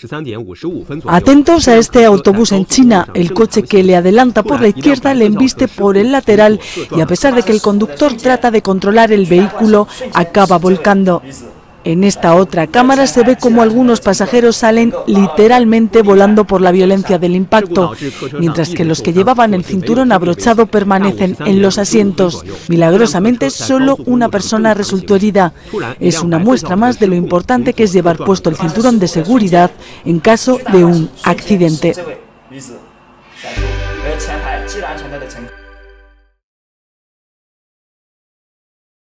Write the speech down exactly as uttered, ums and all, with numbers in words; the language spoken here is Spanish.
Atentos a este autobús en China. El coche que le adelanta por la izquierda le embiste por el lateral y, a pesar de que el conductor trata de controlar el vehículo, acaba volcando. En esta otra cámara se ve como algunos pasajeros salen literalmente volando por la violencia del impacto, mientras que los que llevaban el cinturón abrochado permanecen en los asientos. Milagrosamente, solo una persona resultó herida. Es una muestra más de lo importante que es llevar puesto el cinturón de seguridad en caso de un accidente.